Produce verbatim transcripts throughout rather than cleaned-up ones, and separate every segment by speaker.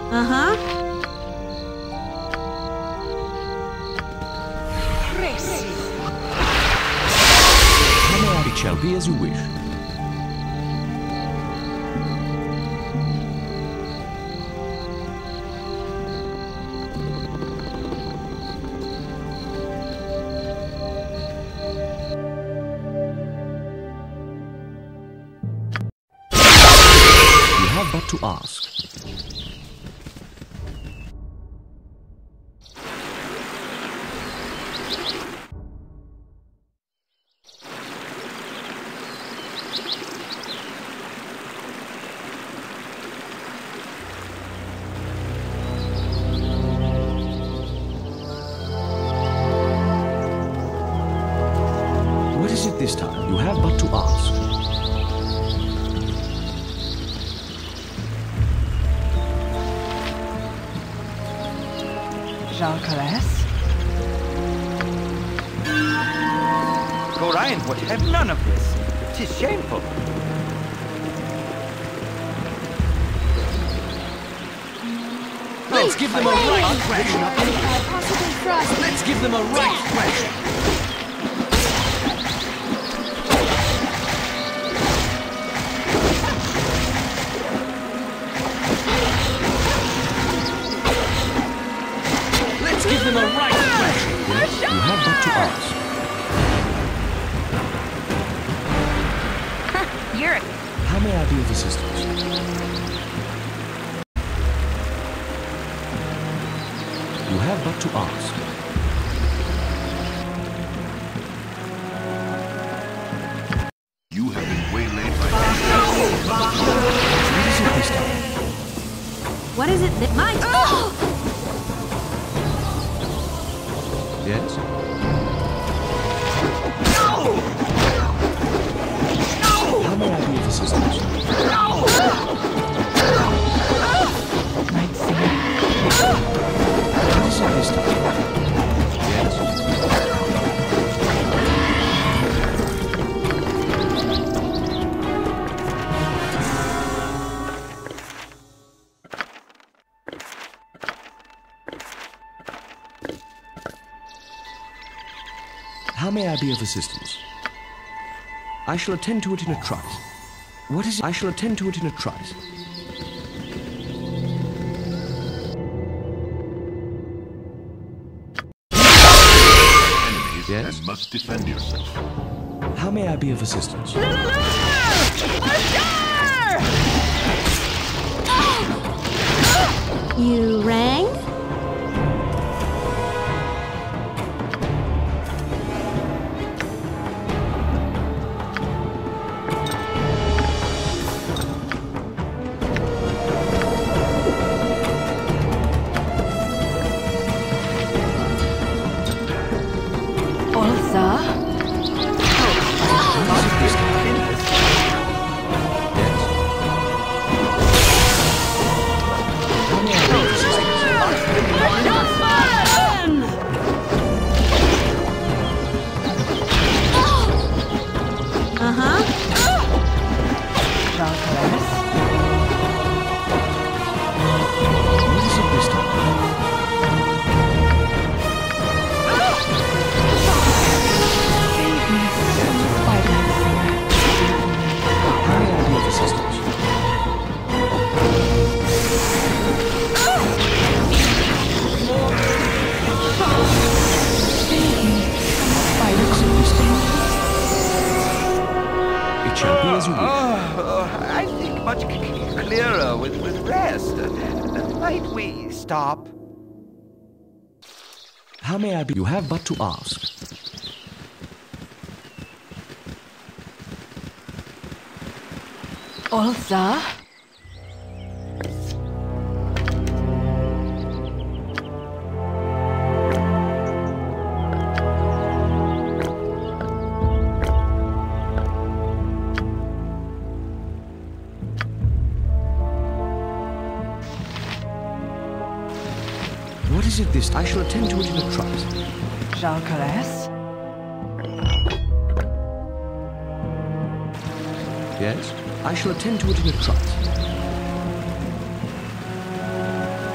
Speaker 1: Uh-huh.
Speaker 2: It shall be as you wish. You have but to ask. What is it this time? You have but to ask.
Speaker 3: Jean-Calais?
Speaker 4: Gorion would have none of this. 'Tis shameful.
Speaker 2: Let's give them a right thrashing.
Speaker 1: Possible frost.
Speaker 2: Let's give them a right thrashing. Let's give them a right thrashing. Yes, you have but to ask.
Speaker 5: You're a...
Speaker 2: How may I be of assistance? You have but to ask.
Speaker 6: You have been waylaid by
Speaker 2: What is it this time?
Speaker 1: What is it that might? Oh!
Speaker 2: Yes? How may I be of assistance?
Speaker 3: Night Singer.
Speaker 2: What is it this time? Yes? How may I be of assistance? I shall attend to it in a trice. What is it? I shall attend to it in a trice.
Speaker 6: enemies
Speaker 2: Yes?
Speaker 6: and must defend yourself.
Speaker 2: How may I be of assistance?
Speaker 1: You rang?
Speaker 3: Olsa?
Speaker 2: How may I be of assistance?
Speaker 1: Uh-huh.
Speaker 3: Jean-Calais?
Speaker 2: What is it this time?
Speaker 3: By Night Singer.
Speaker 2: How may I be of assistance?
Speaker 3: By
Speaker 2: It shall be as you wish.
Speaker 4: Oh, I think much c- clearer with, with rest. Uh, might we stop?
Speaker 2: How may I be? You have but to ask.
Speaker 3: Olsa?
Speaker 2: What is it this? I shall attend to it in a trice.
Speaker 3: Jean-Calais?
Speaker 2: Yes? I shall attend to it in a trice.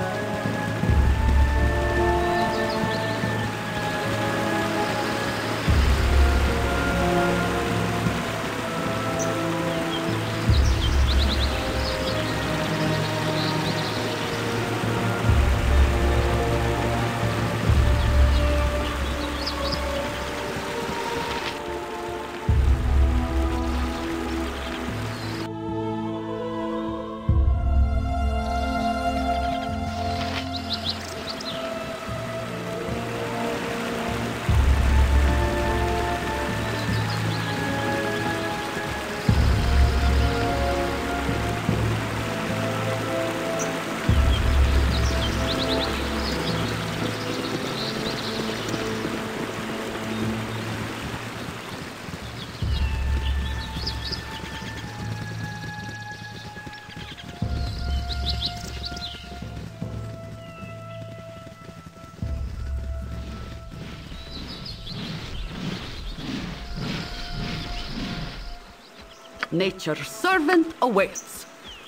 Speaker 5: Nature's servant awaits.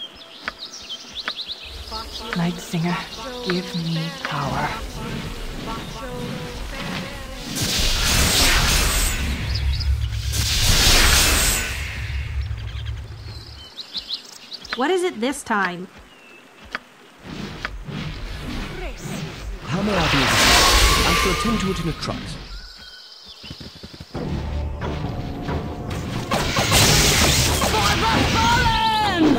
Speaker 3: Night Singer, give me power.
Speaker 1: What is it this time?
Speaker 2: How may I be of assistance? I shall attend to it in a trice.
Speaker 5: For the fallen!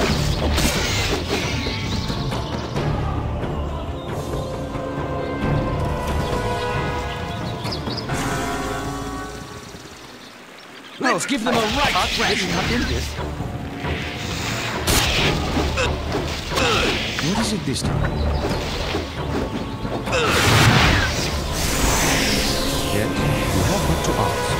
Speaker 2: Let's give them a right
Speaker 4: But
Speaker 2: thrash.
Speaker 4: really not in this.
Speaker 2: What is it this time? Yes, you have but to ask.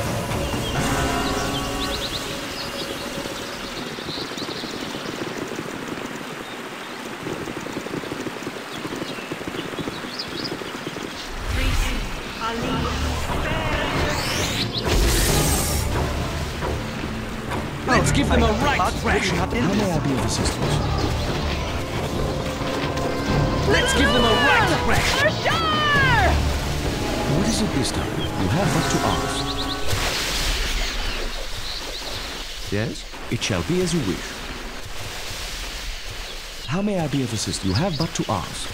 Speaker 2: Let's give them a right
Speaker 4: But
Speaker 2: thrash.
Speaker 4: really not in
Speaker 2: How
Speaker 4: this.
Speaker 2: may I be of assistance? Let's give them a right thrash.
Speaker 5: For sure!
Speaker 2: What is it this time? You have but to ask. Yes, it shall be as you wish. How may I be of assistance? You have but to ask.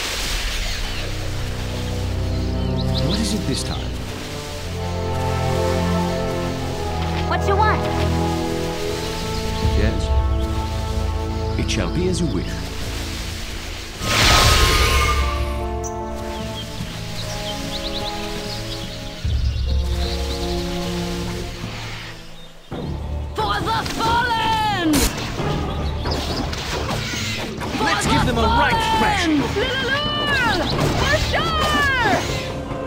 Speaker 2: What is it this time?
Speaker 1: What you want?
Speaker 2: Yes, it shall be as you wish.
Speaker 5: For the fallen!
Speaker 2: Let's give them a right thrash.
Speaker 5: Lilulul! For sure!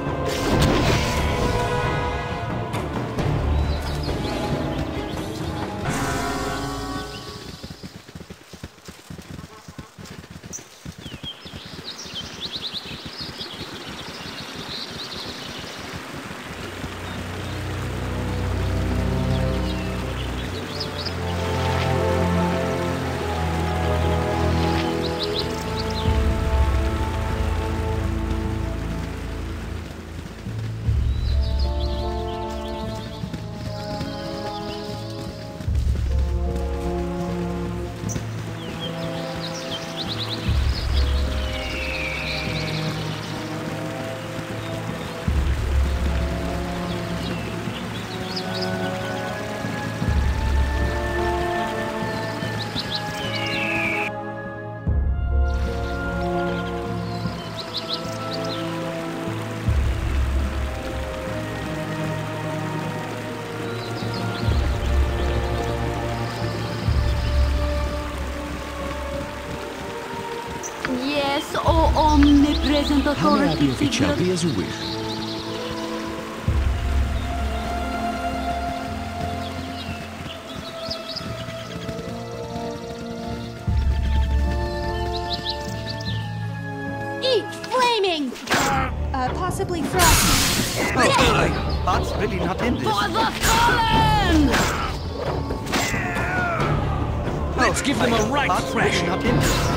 Speaker 5: Yes, O omnipresent
Speaker 2: How may I
Speaker 5: authority
Speaker 2: be of it shall
Speaker 5: figure.
Speaker 2: be as you wish.
Speaker 1: Eat flaming! Or, uh, possibly frosty.
Speaker 4: Oh, But's really not in this.
Speaker 5: For the fallen!
Speaker 2: Let's give them a right
Speaker 4: But's
Speaker 2: thrash.
Speaker 4: really not in this.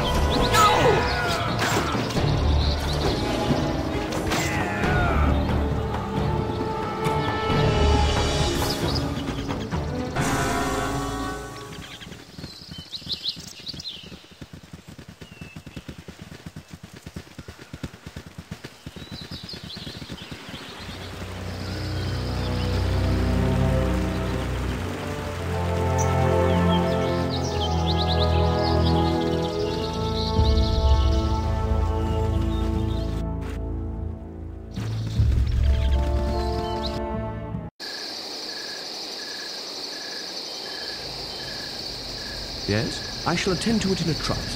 Speaker 2: Yes, I shall attend to it in a trice.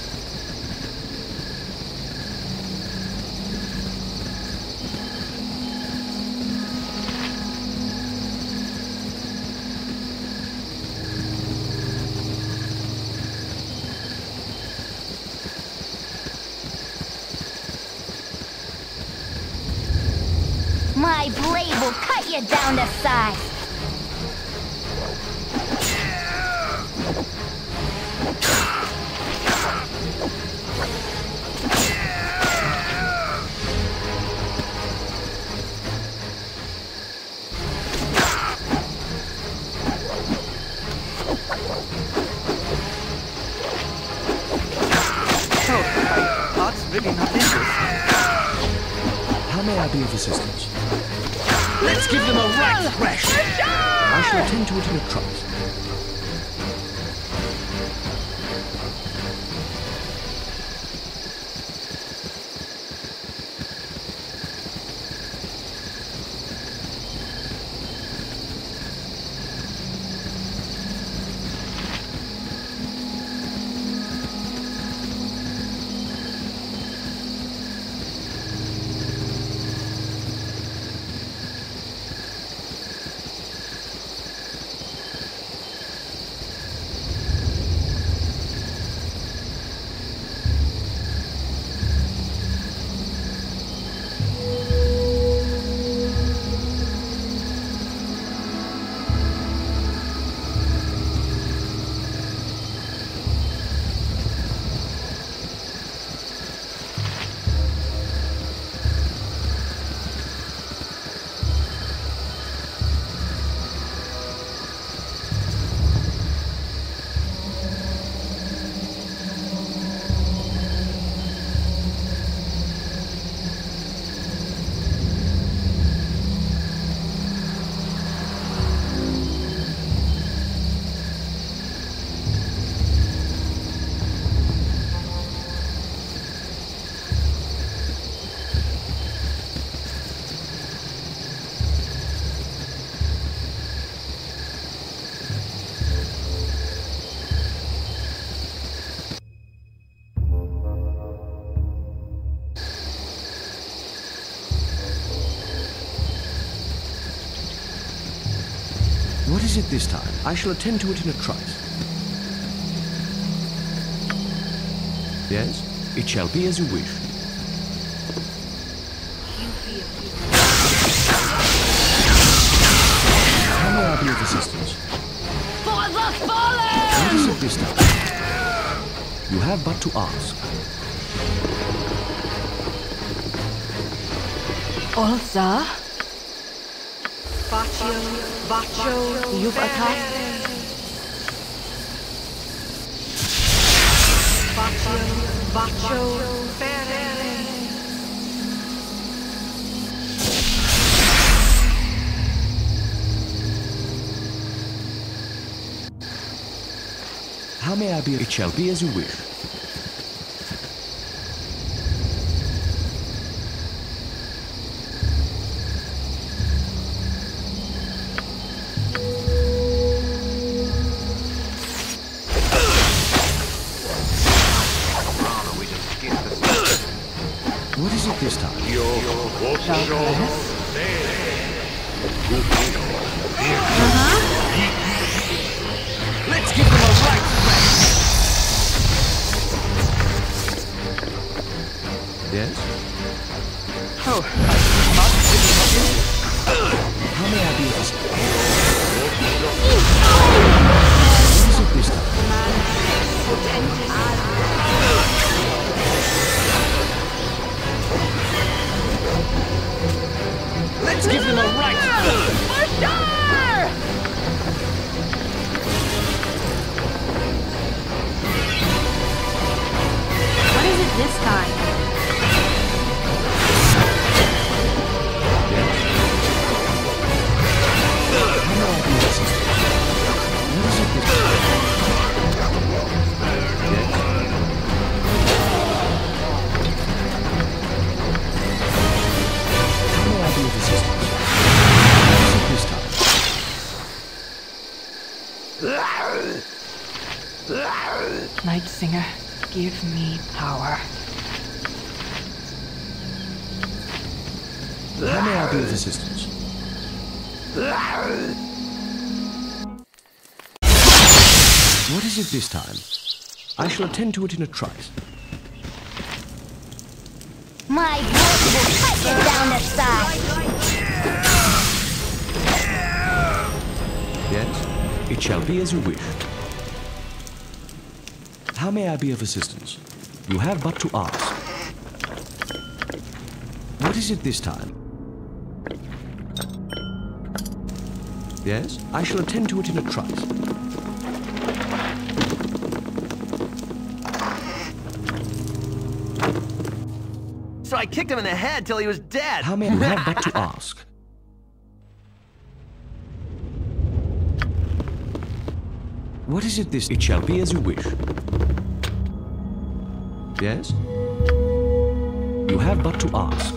Speaker 7: My blade will cut you down to size.
Speaker 4: Really not interested.
Speaker 2: How may I be of assistance? Let's give them a right thrash! I shall attend to it in a trice. What is it this time? I shall attend to it in a trice. Yes? It shall be as you wish. How may I be of assistance?
Speaker 5: For the fallen!
Speaker 2: What is it this time? You have but to ask.
Speaker 3: Ulza,
Speaker 7: Baccio, Baccio,
Speaker 3: you've attacked.
Speaker 7: Baccio, Baccio,
Speaker 2: How may I be? It shall be as you wish. What is it this time? Let's give them a right thrash! Yes?
Speaker 4: Oh,
Speaker 2: How may I be of assistance? What is it this time? Let's give them a right thrash!
Speaker 5: For sure!
Speaker 1: What is it this time?
Speaker 3: Night Singer, give me power.
Speaker 2: How may I be of assistance? What is it this time? I shall attend to it in a trice.
Speaker 1: My blood will cut you down the side.
Speaker 2: Yes? It shall be as you wish. How may I be of assistance? You have but to ask. What is it this time? Yes, I shall attend to it in a trice.
Speaker 8: So I kicked him in the head till he was dead.
Speaker 2: How may I have but to ask? What is it this? It shall be as you wish. Yes? You have but to ask.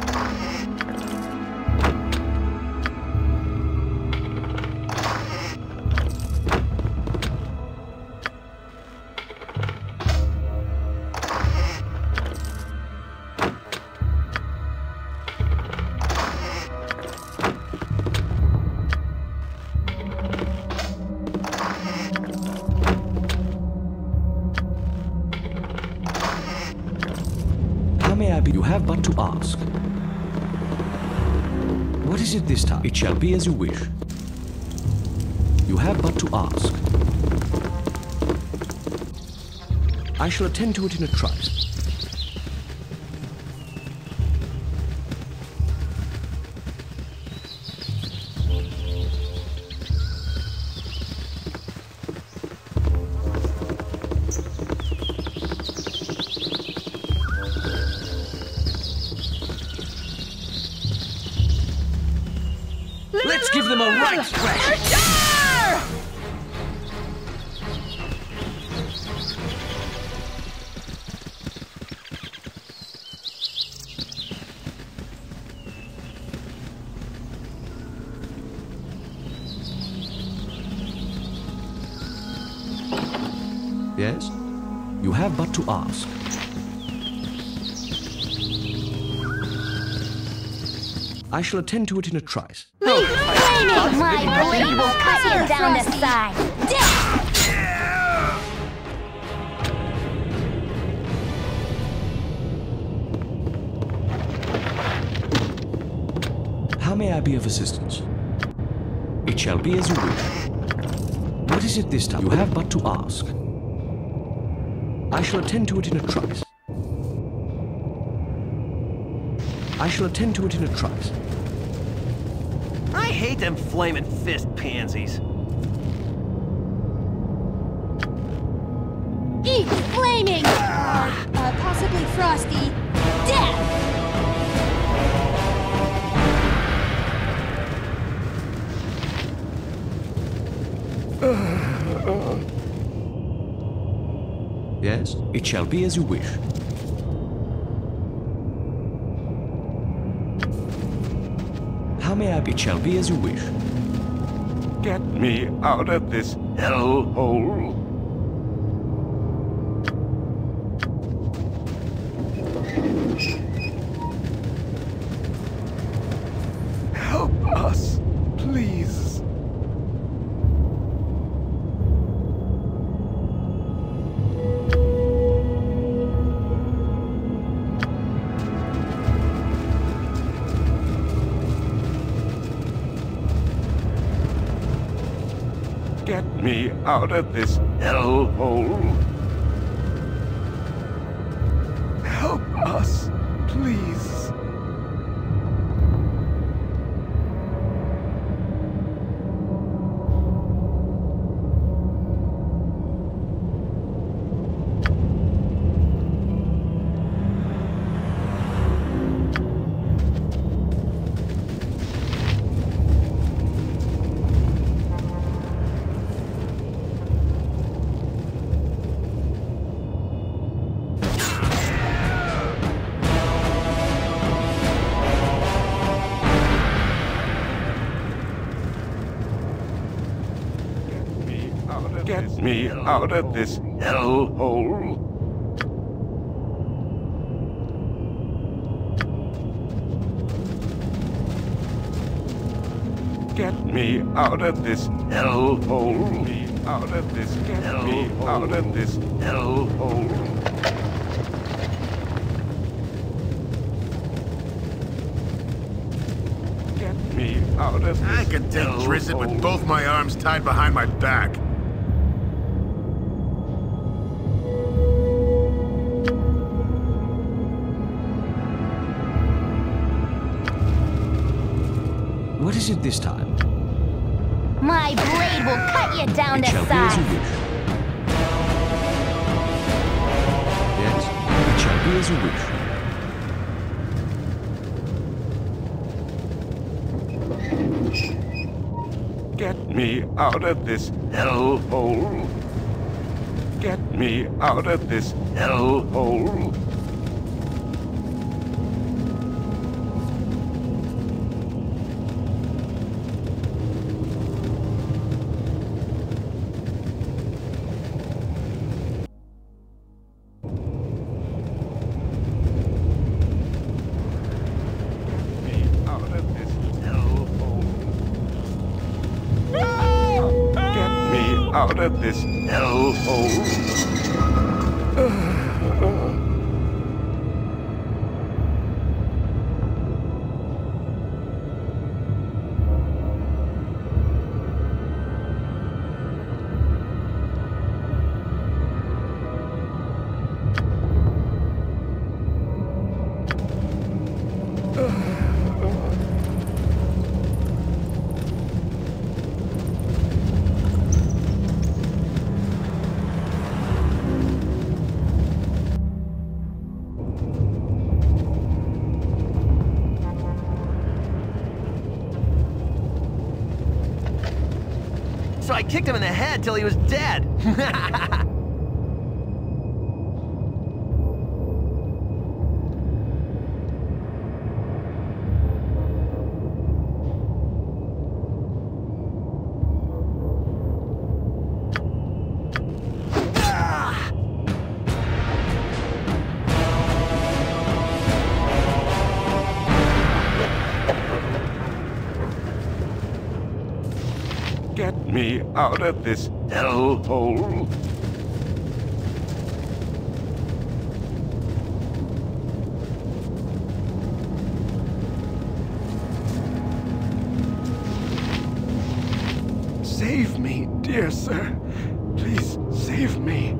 Speaker 2: You have but to ask. What is it this time? It shall be as you wish. You have but to ask. I shall attend to it in a trice. Let's give them a right thrash! Yes? You have but to ask. I shall attend to it in a trice.
Speaker 1: Leave flaming! My blade will cut you down to size. Death!
Speaker 2: How may I be of assistance? It shall be as you wish. What is it this time? You have but to ask. I shall attend to it in a trice. I shall attend to it in a trice.
Speaker 8: I hate them flaming fist pansies.
Speaker 1: Eat flaming! Uh, uh, possibly frosty. Death!
Speaker 2: Yes, it shall be as you wish. How may I be? It shall be as you wish.
Speaker 6: Get me out of this hellhole. Help us, please. Get me out of this hellhole. Help us, please. Get me out of this hellhole. Get me out of this hellhole. Get me out of this. Get me out of this hellhole. Get me out of this.
Speaker 9: I can take Drizzt with both my arms tied behind my back.
Speaker 2: is it this time?
Speaker 1: My blade will cut you down
Speaker 2: It
Speaker 1: to
Speaker 2: shall be as you
Speaker 1: size.
Speaker 2: wish. Yes, it shall be as you wish.
Speaker 6: Get me out of this hellhole. Get me out of this hellhole. Out of this hellhole.
Speaker 8: So I kicked him in the head till he was dead.
Speaker 6: Get me out of this hellhole. Save me, dear sir. Please save me.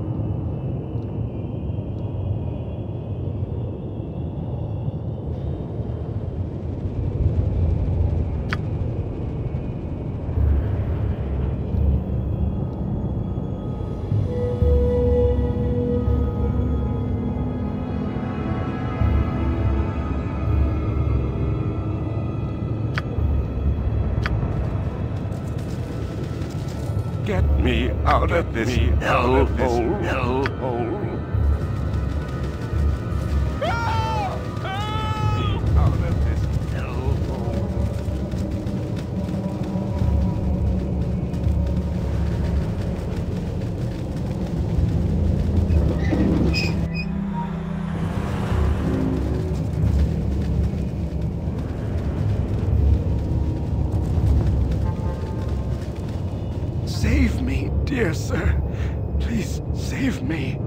Speaker 6: Get me out of this hellhole. Hellhole. Out of this hellhole. Save me, dear sir. Please save me.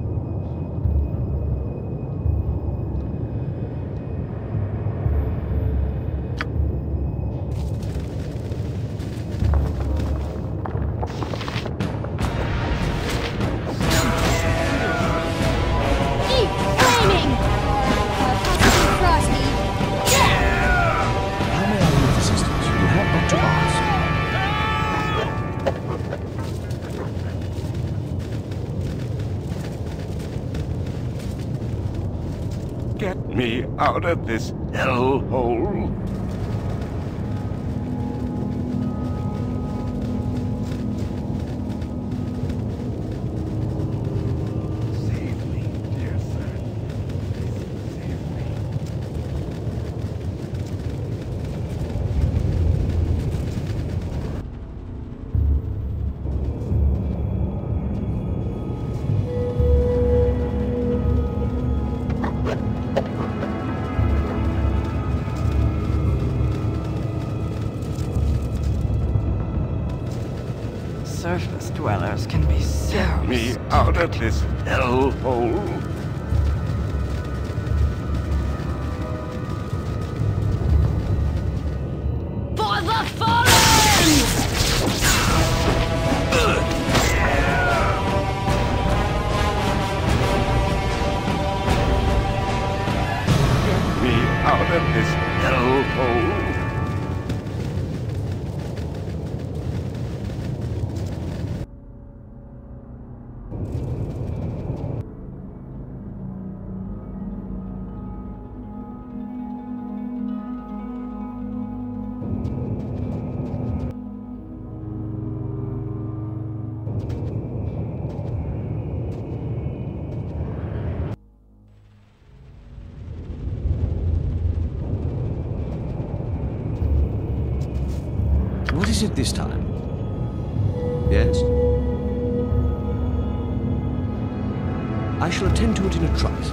Speaker 1: Keep flaming! Frosty.
Speaker 2: How may I be of assistance? You have but to ask.
Speaker 6: Get me out of this hellhole. Save me, dear sir. Please save me.
Speaker 3: Surface dwellers can be so
Speaker 6: Get me out of this hellhole.
Speaker 5: For the fallen!
Speaker 6: Get me out of this hellhole.
Speaker 2: is it this time? Yes? I shall attend to it in a trice.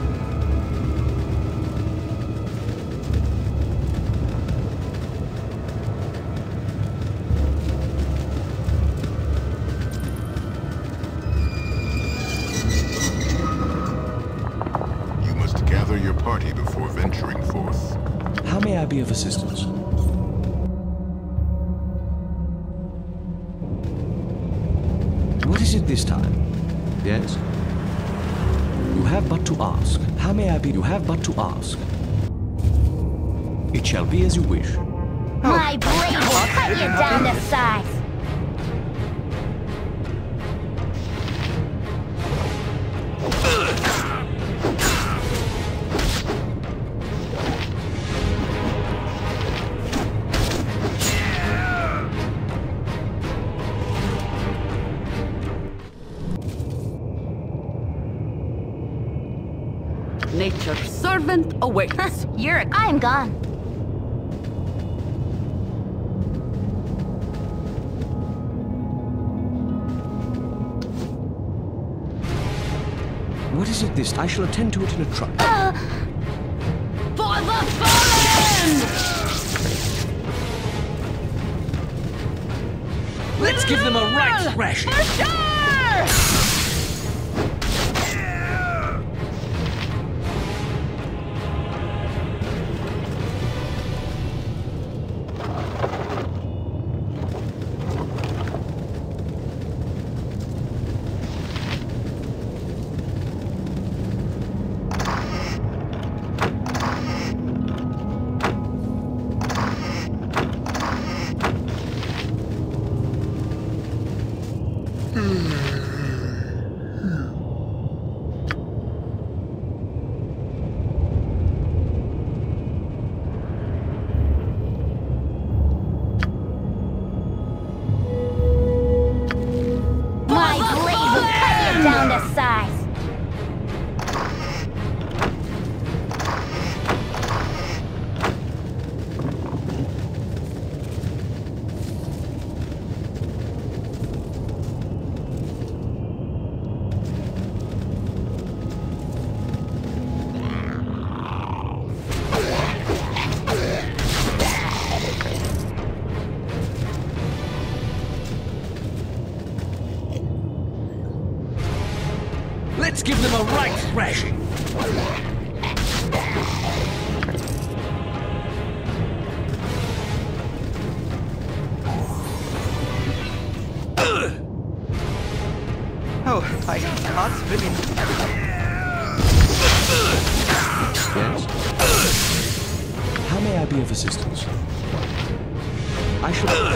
Speaker 6: You must gather your party before venturing forth.
Speaker 2: How may I be of assistance? What is it this time? Yes? You have but to ask. How may I be? You have but to ask. It shall be as you wish.
Speaker 1: My blade will cut you down to size.
Speaker 3: Nature's servant awaits.
Speaker 1: You're a... I'm gone.
Speaker 2: What is it this? I shall attend to it in a trice.
Speaker 1: Uh,
Speaker 5: For the fallen!
Speaker 2: Let's give them a right thrashing.
Speaker 5: For sure!
Speaker 1: my blade will cut you down to size.
Speaker 2: Let's give them a right thrashing.
Speaker 4: Oh, I can't really...
Speaker 2: Yes? How may I be of assistance? I shall...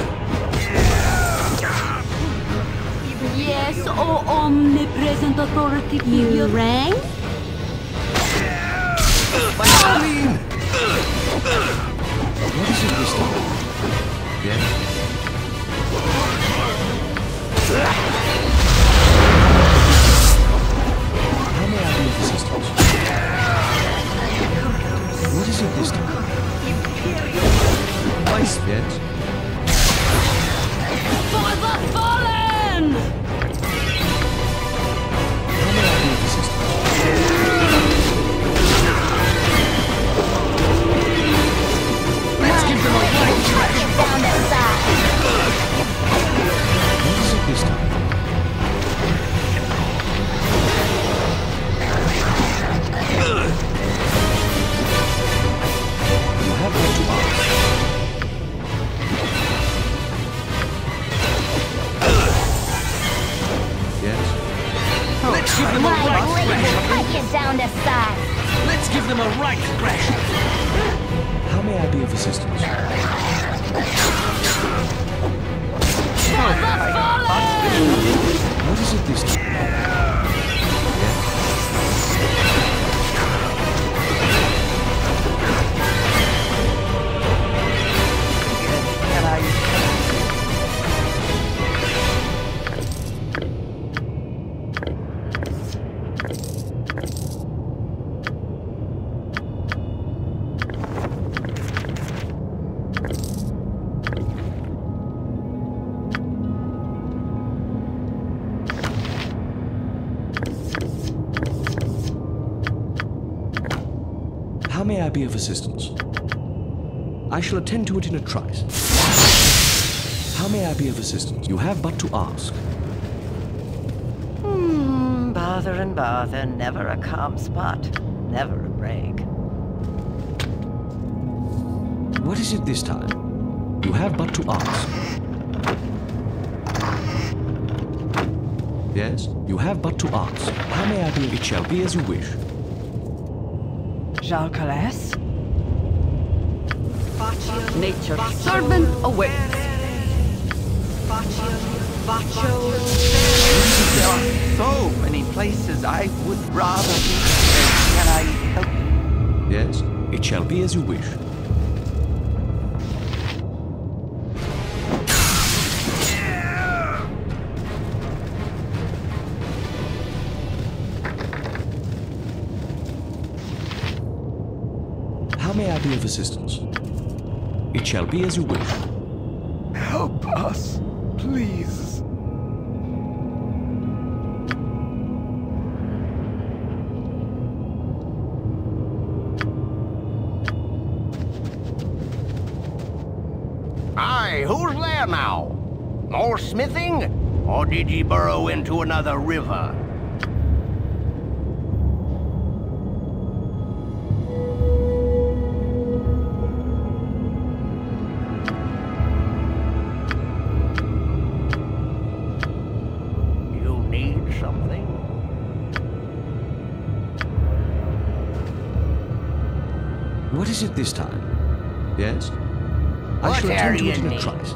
Speaker 3: Yes, oh omnipresent authority figure.
Speaker 1: You rang?
Speaker 2: By Colleen! What is it this time? Yes? How may I be of assistance? What is it this time? Yes?
Speaker 5: For the fallen!
Speaker 2: How may I be of assistance? Let's give them a right
Speaker 1: Cut you down to size.
Speaker 2: What is it this time? You have what to ask. Yes? Let's give them a
Speaker 1: My
Speaker 2: right
Speaker 1: blade will
Speaker 2: thrashing.
Speaker 1: cut you down to size.
Speaker 2: Let's give them a right thrashing. How may I be of assistance?
Speaker 5: For the fallen!
Speaker 2: What is it this time?
Speaker 4: Can I...
Speaker 2: How may I be of assistance? I shall attend to it in a trice. How may I be of assistance? You have but to ask.
Speaker 9: Hmm, bother and bother, never a calm spot, never a break.
Speaker 2: What is it this time? You have but to ask. Yes, you have but to ask. How may I be? It shall be as you wish.
Speaker 3: Jalcales?
Speaker 5: Nature's servant awaits.
Speaker 4: There are so many places I would rather be. Can I help you?
Speaker 2: Yes, it shall be as you wish. How may I be of assistance? It shall be as you wish.
Speaker 6: Help us, please.
Speaker 10: Aye, who's there now? More smithing? Or did ye burrow into another river? You need something?
Speaker 2: What is it this time? Yes? I
Speaker 10: What
Speaker 2: shall attend to
Speaker 10: area
Speaker 2: it in a
Speaker 10: need?
Speaker 2: trice.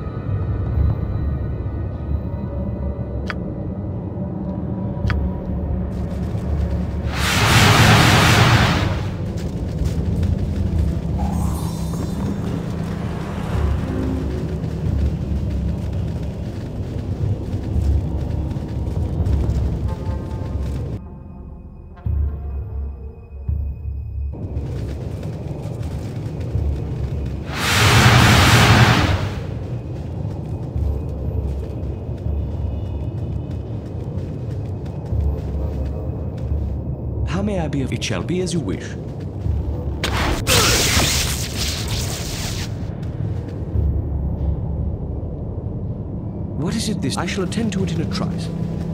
Speaker 2: How may I be of? It shall be as you wish. What is it this? I shall attend to it in a trice.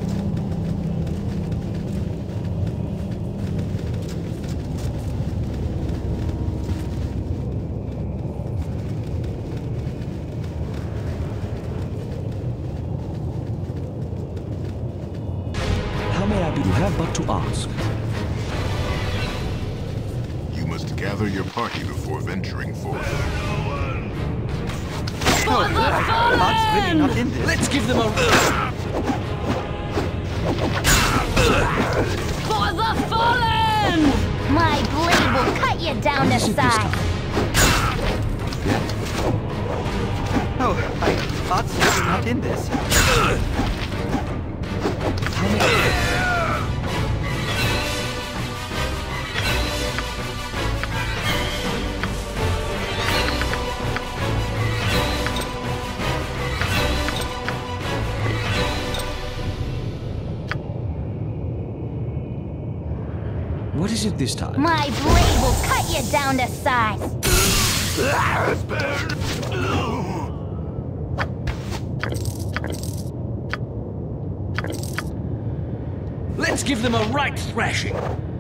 Speaker 2: How may I be? You have but to ask.
Speaker 6: You must gather your party before venturing forth.
Speaker 5: For the
Speaker 4: God's really not
Speaker 5: fallen!
Speaker 4: in this.
Speaker 2: Let's give them a...
Speaker 5: For the fallen!
Speaker 1: My blade will cut you down to
Speaker 2: What is it this
Speaker 1: size.
Speaker 2: time? Yes?
Speaker 4: Oh, I God's really not in this.
Speaker 2: How may I... What is it this time?
Speaker 1: My blade will cut you down to size.
Speaker 2: Let's give them a right thrashing.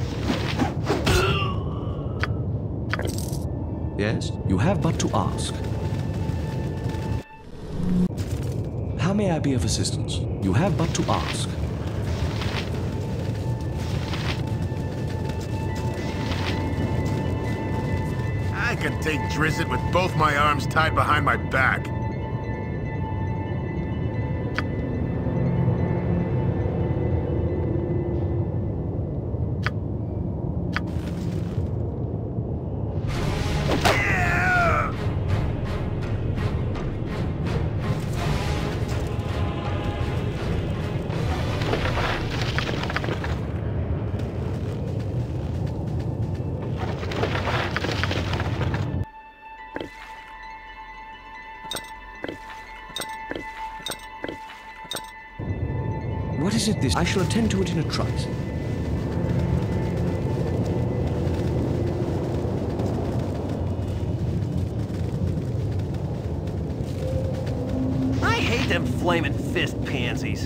Speaker 2: Yes, you have but to ask. How may I be of assistance? You have but to ask.
Speaker 6: I can take Drizzt with both my arms tied behind my back.
Speaker 2: What is it this? I shall attend to it in a trice.
Speaker 8: flaming fist pansies.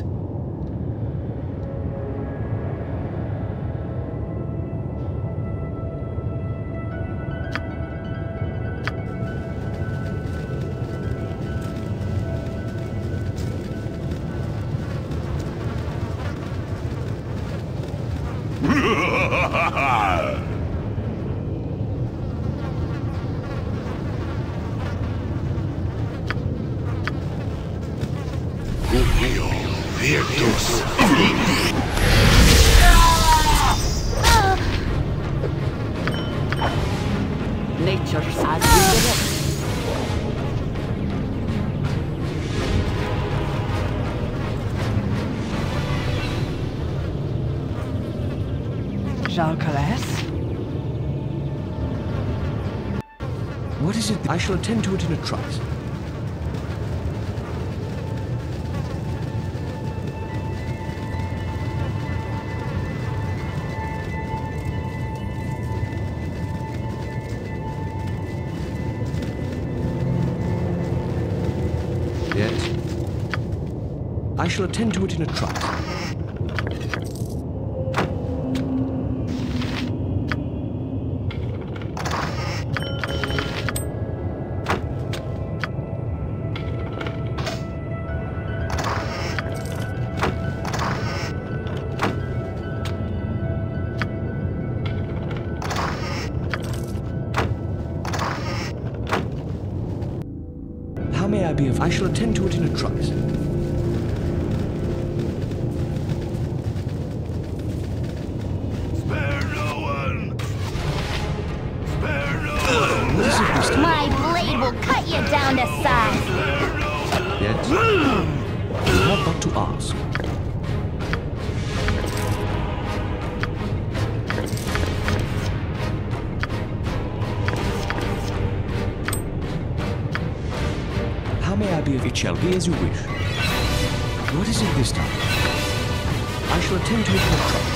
Speaker 5: Nature's as we did it.
Speaker 3: Jalcales?
Speaker 2: What is it? I shall attend to it in a trice. Yes. I shall attend to it in a trice. How may I be of... I shall attend to it in a trice.
Speaker 6: Spare no one! Spare no one!
Speaker 2: What is it this time?
Speaker 1: My blade will cut you down to size.
Speaker 2: Yes? You have but to ask. How may I be of... It shall be as you wish. What is it this time? I shall attend to it in a trice.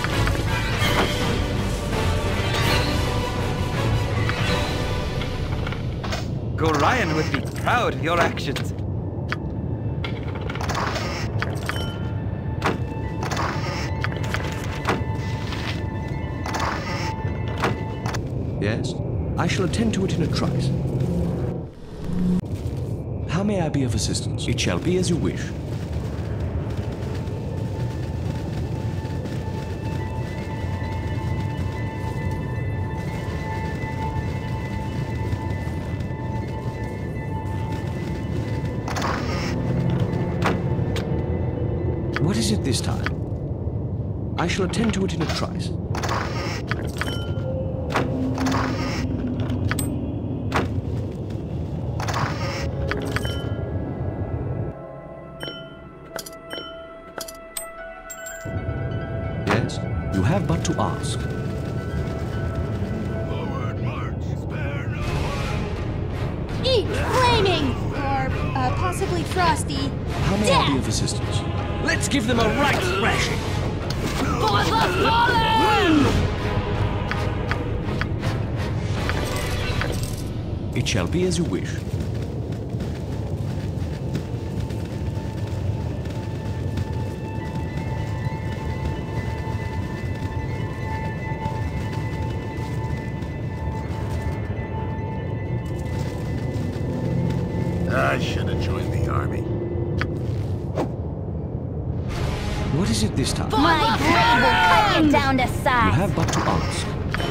Speaker 4: Gorion would be proud of your actions.
Speaker 2: Yes? I shall attend to it in a trice. How may I be of assistance? It shall be as you wish. What is it this time? I shall attend to it in a trice. Yes, you have but to ask.
Speaker 6: Forward march! Spare no one!
Speaker 1: Eat flaming! Or uh, possibly frosty.
Speaker 2: How may I be of assistance?
Speaker 8: Let's give them a right thrashing.
Speaker 5: For the fallen!
Speaker 2: It shall be as you wish.
Speaker 6: I should have joined the army.
Speaker 2: What is it this time?
Speaker 1: My blade will cut you down to
Speaker 2: You
Speaker 1: size.
Speaker 2: have but to ask.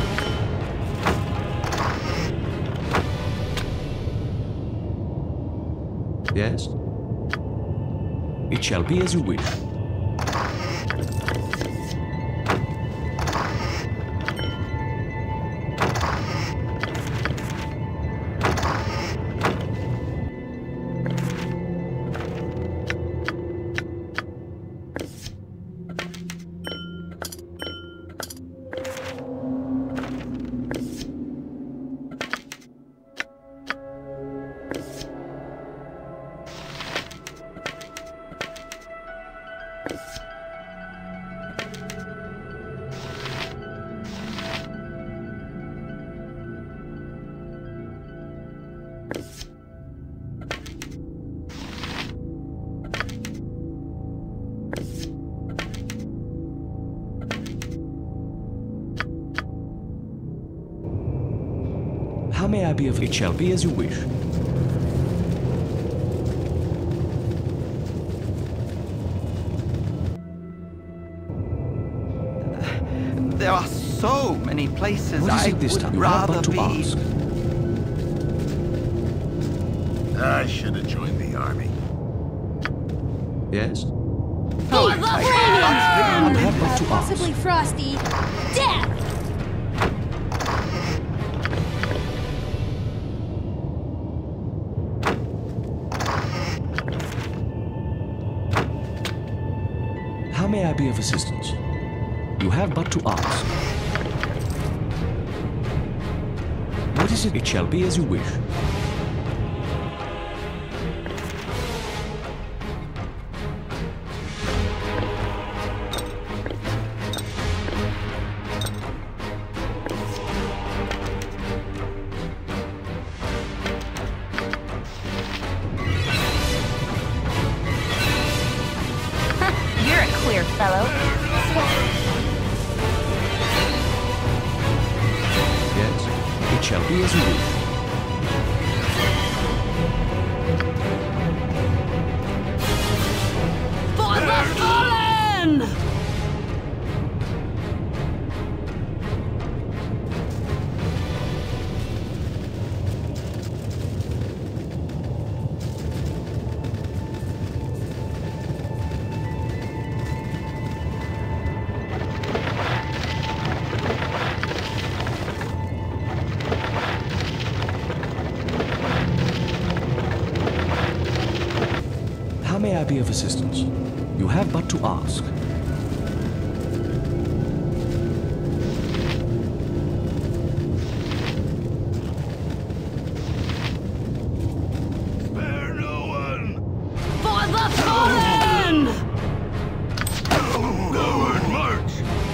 Speaker 2: Yes? It shall be as you wish. How may I be of... It shall be as you wish.
Speaker 4: There are so many places
Speaker 2: What is
Speaker 4: I
Speaker 2: it this
Speaker 4: would
Speaker 2: time? You have
Speaker 4: rather
Speaker 2: but to
Speaker 4: be.
Speaker 2: ask.
Speaker 6: I should have joined the army.
Speaker 2: Yes?
Speaker 1: For the
Speaker 2: You have but to ask.
Speaker 1: Possibly Frosty. Death!
Speaker 2: How may I be of assistance? You have but to ask. What is it? It shall be as you wish.
Speaker 1: You're a queer fellow.
Speaker 2: Yes? It shall be as you wish.
Speaker 5: For the fallen!
Speaker 2: How may I be of assistance? You have but to ask.
Speaker 6: Spare no one!
Speaker 5: For the fallen!
Speaker 6: Forward march!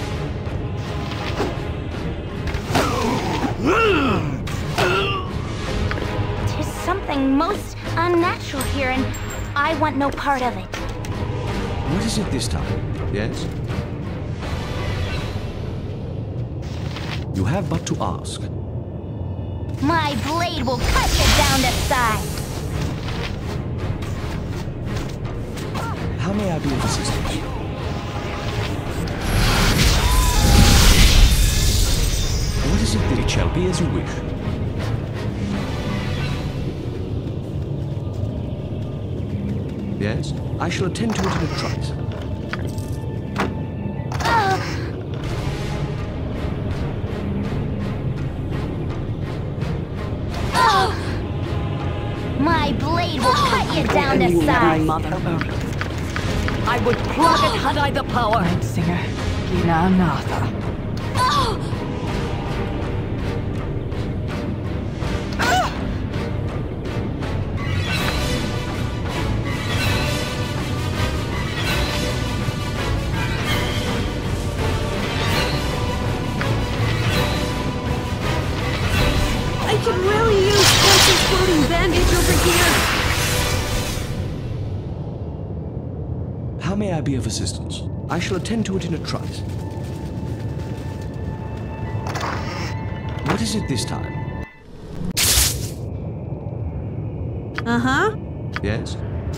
Speaker 1: Tis something most unnatural here, and I want no part of it.
Speaker 2: What is it this time? Yes? You have but to ask.
Speaker 1: My blade will cut you down to size.
Speaker 2: How may I be of assistance? What is it that it shall be as you wish? Yes? I shall attend to it in a trice.
Speaker 1: My blade will cut you down to
Speaker 3: My
Speaker 1: size.
Speaker 3: mother.
Speaker 5: I would plug it had I the power.
Speaker 3: Night Singer, Gina Natha.
Speaker 5: I could really use Spencer's floating bandage over here.
Speaker 2: How may I be of assistance? I shall attend to it in a trice. What is it this time?
Speaker 5: Uh-huh.
Speaker 2: Yes?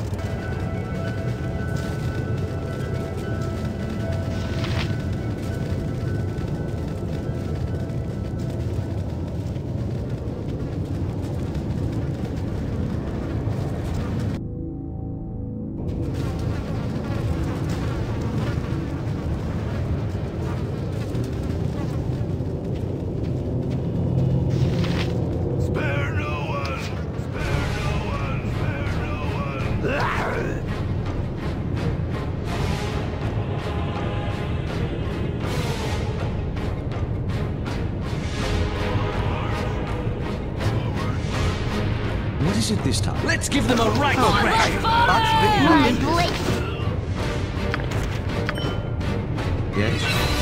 Speaker 6: Spare no one! Spare no one! Spare no one!
Speaker 2: What is it this time?
Speaker 8: Let's give them a right
Speaker 5: For
Speaker 8: crack.
Speaker 5: the fallen!
Speaker 1: My blade.
Speaker 2: Yes?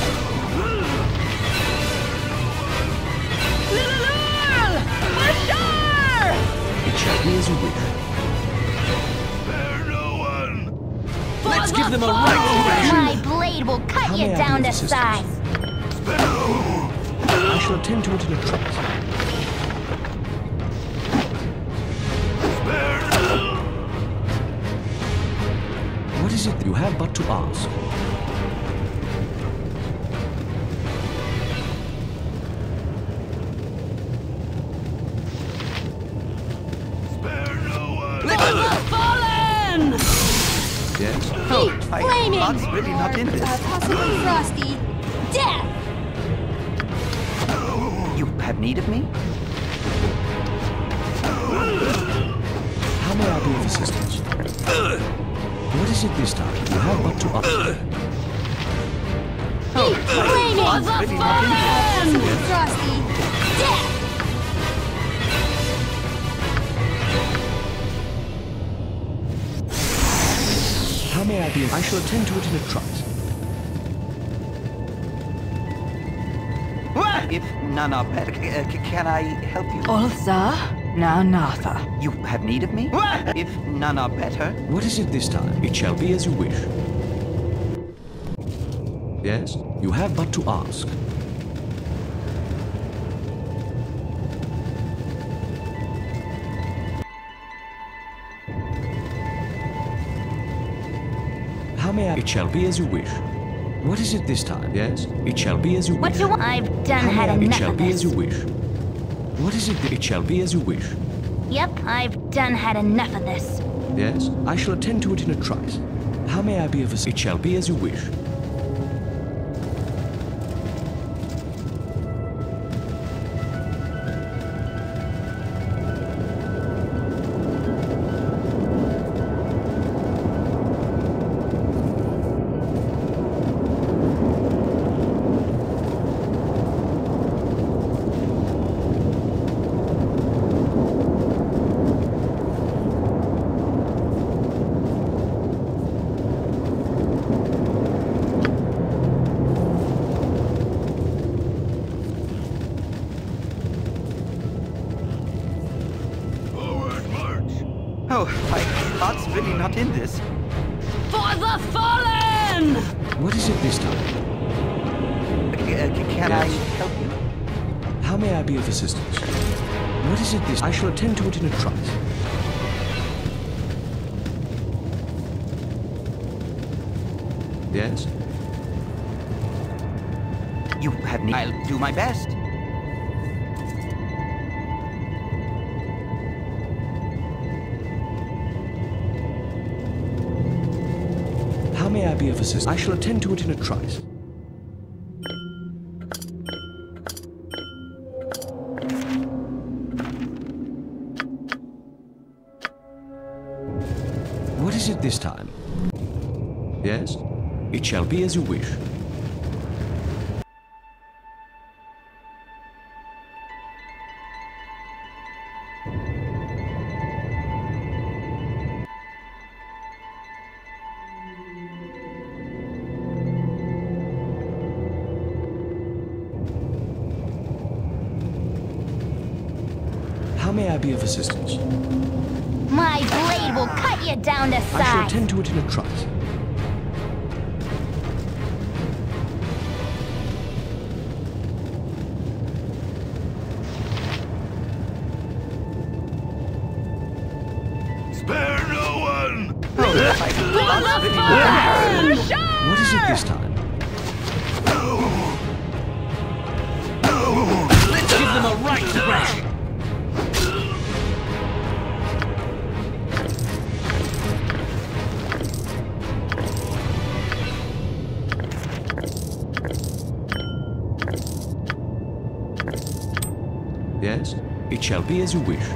Speaker 2: It shall be as you wish.
Speaker 6: Spare no one!
Speaker 8: Let's give them a right crack.
Speaker 1: My blade will cut
Speaker 2: How
Speaker 1: you
Speaker 2: may I
Speaker 1: down
Speaker 2: be
Speaker 1: to
Speaker 2: of assistance?
Speaker 1: size.
Speaker 2: I shall attend to it in a trice. is it? You have but to ask.
Speaker 5: Fallen!
Speaker 2: Yes?
Speaker 4: Oh,
Speaker 5: Keep
Speaker 4: my
Speaker 5: flaming!
Speaker 4: heart's really not in this.
Speaker 5: Uh, possibly frosty. Death!
Speaker 4: You have need of me?
Speaker 2: How may I be of assistance? What is it this time? You have but to ask.
Speaker 5: Keep flaming!
Speaker 4: heart's really not in this.
Speaker 5: Uh, possibly frosty. Death!
Speaker 2: How may I be? I shall attend to it in a trice.
Speaker 4: If none are better, c- uh, c- can I help you?
Speaker 3: Ulza Nanatha.
Speaker 4: You have need of me? If none are better,
Speaker 2: What is it this time? It shall be as you wish. Yes? You have but to ask. How may I? It shall be as you wish. What is it this time? Yes? It shall be as you
Speaker 1: What
Speaker 2: wish.
Speaker 1: do you want? I've done
Speaker 2: How
Speaker 1: had
Speaker 2: may I? It
Speaker 1: enough
Speaker 2: shall
Speaker 1: of
Speaker 2: be
Speaker 1: this.
Speaker 2: as you wish. What is it? It shall be as you wish.
Speaker 1: Yep, I've done had enough of this.
Speaker 2: Yes? I shall attend to it in a trice. How may I be of assistance? It shall be as you wish.
Speaker 4: oh, my heart's really not in this.
Speaker 5: For the fallen!
Speaker 2: What is it this time?
Speaker 4: C- uh, c- can I
Speaker 2: Yes.
Speaker 4: help you?
Speaker 2: How may I be of assistance? What is it this? I shall attend to it in a trice. Yes?
Speaker 4: You have need. I'll do my best.
Speaker 2: How may I be of assistance? I shall attend to it in a trice. What is it this time? Yes? It shall be as you wish. How may I be of assistance?
Speaker 1: My blade will cut you down to
Speaker 2: I shall
Speaker 1: size.
Speaker 2: attend to it in a trice.
Speaker 6: Spare no one!
Speaker 4: Oh, my heart's really not in this.
Speaker 2: What is it this time?
Speaker 8: Let's give them a right thrashing.
Speaker 2: Yes? It shall be as you wish.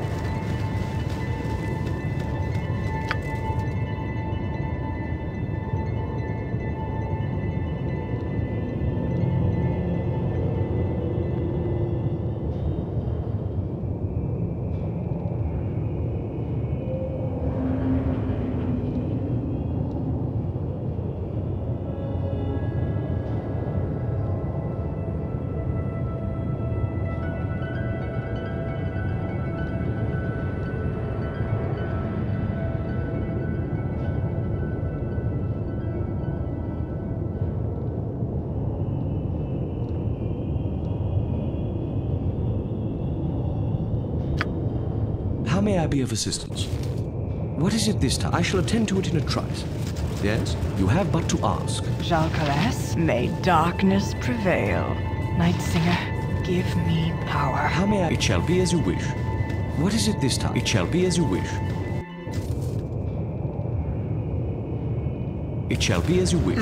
Speaker 2: How may I be of assistance? What is it this time? I shall attend to it in a trice. Yes? You have but to ask.
Speaker 3: Jalcalas, may darkness prevail. Night Singer, give me power.
Speaker 2: How may I? It shall be as you wish. What is it this time? It shall be as you wish. It shall be as you wish.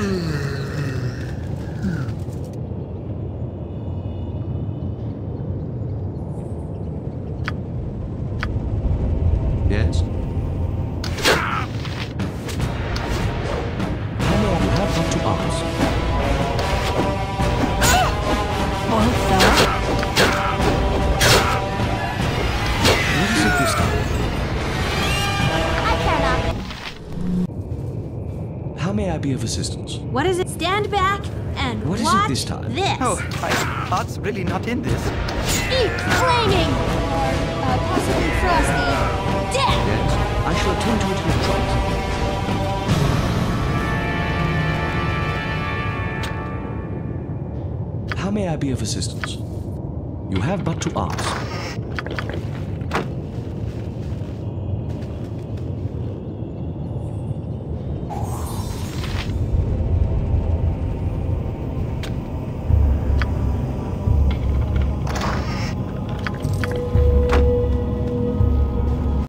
Speaker 2: Yes? How may I? You have but to ask.
Speaker 3: Bolsa,
Speaker 2: What is it this time?
Speaker 1: I cannot.
Speaker 2: How may I be of assistance?
Speaker 5: What is it? Stand back and
Speaker 2: What is it
Speaker 5: watch
Speaker 2: this time?
Speaker 5: this.
Speaker 4: Oh, my heart's really not in this.
Speaker 5: Eat flaming! Or uh, possibly frosty. Death!
Speaker 2: Yes? I shall attend to it in a trice. How may I be of assistance? You have but to ask.